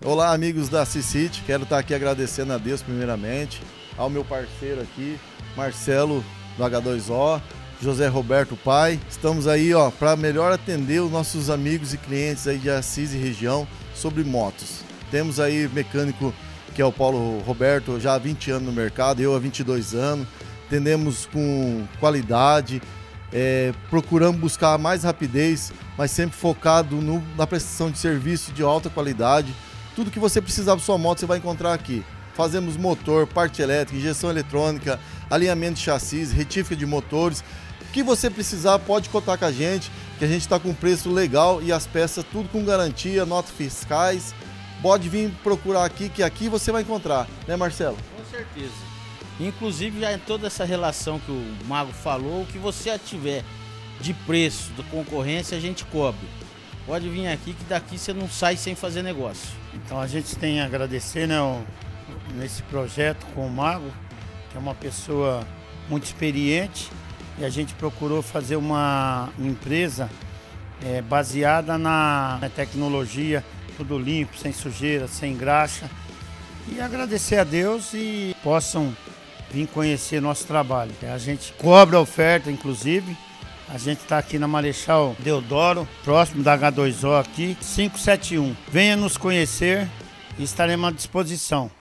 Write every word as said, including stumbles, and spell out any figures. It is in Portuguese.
Olá, amigos da C-City, quero estar aqui agradecendo a Deus primeiramente, ao meu parceiro aqui, Marcelo do H dois O, José Roberto Pai. Estamos aí ó, para melhor atender os nossos amigos e clientes aí de Assis e região sobre motos. Temos aí mecânico que é o Paulo Roberto, já há vinte anos no mercado, eu há vinte e dois anos. Atendemos com qualidade, é, procuramos buscar mais rapidez, mas sempre focado no, na prestação de serviço de alta qualidade. Tudo que você precisar para sua moto você vai encontrar aqui. Fazemos motor, parte elétrica, injeção eletrônica, alinhamento de chassis, retífica de motores. O que você precisar pode contar com a gente, que a gente está com preço legal e as peças tudo com garantia, notas fiscais. Pode vir procurar aqui, que aqui você vai encontrar, né, Marcelo? Com certeza. Inclusive já em toda essa relação que o Mago falou, o que você tiver de preço, da concorrência, a gente cobre. Pode vir aqui que daqui você não sai sem fazer negócio. Então a gente tem a agradecer, né, o, nesse projeto com o Mago, que é uma pessoa muito experiente, e a gente procurou fazer uma empresa é, baseada na, na tecnologia, tudo limpo, sem sujeira, sem graxa. E agradecer a Deus e possam vir conhecer nosso trabalho. A gente cobra a oferta, inclusive. A gente está aqui na Marechal Deodoro, próximo da H dois O aqui, quinhentos e setenta e um. Venha nos conhecer e estaremos à disposição.